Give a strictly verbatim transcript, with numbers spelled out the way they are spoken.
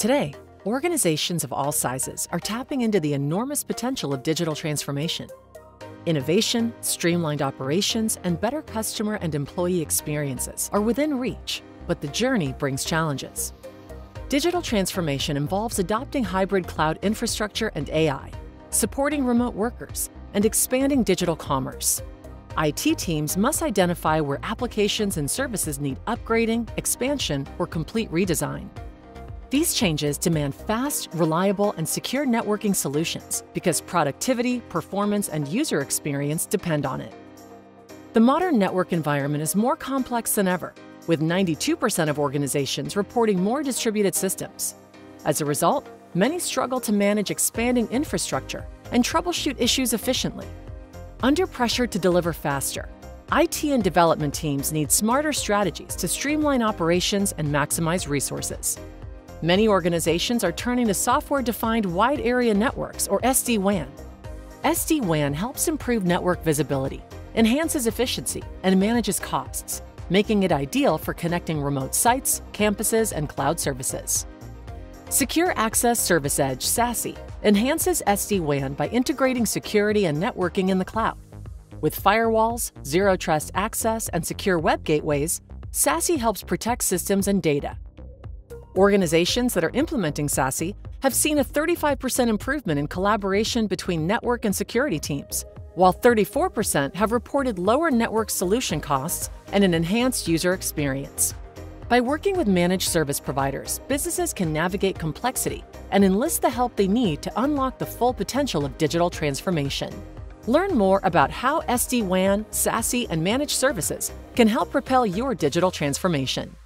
Today, organizations of all sizes are tapping into the enormous potential of digital transformation. Innovation, streamlined operations, and better customer and employee experiences are within reach, but the journey brings challenges. Digital transformation involves adopting hybrid cloud infrastructure and A I, supporting remote workers, and expanding digital commerce. I T teams must identify where applications and services need upgrading, expansion, or complete redesign. These changes demand fast, reliable, and secure networking solutions because productivity, performance, and user experience depend on it. The modern network environment is more complex than ever, with ninety-two percent of organizations reporting more distributed systems. As a result, many struggle to manage expanding infrastructure and troubleshoot issues efficiently. Under pressure to deliver faster, I T and development teams need smarter strategies to streamline operations and maximize resources. Many organizations are turning to software-defined wide area networks, or S D WAN. S D WAN helps improve network visibility, enhances efficiency, and manages costs, making it ideal for connecting remote sites, campuses, and cloud services. Secure Access Service Edge SASE enhances S D WAN by integrating security and networking in the cloud. With firewalls, zero trust access, and secure web gateways, SASE helps protect systems and data. Organizations that are implementing SASE have seen a thirty-five percent improvement in collaboration between network and security teams, while thirty-four percent have reported lower network solution costs and an enhanced user experience. By working with managed service providers, businesses can navigate complexity and enlist the help they need to unlock the full potential of digital transformation. Learn more about how S D WAN, SASE, and managed services can help propel your digital transformation.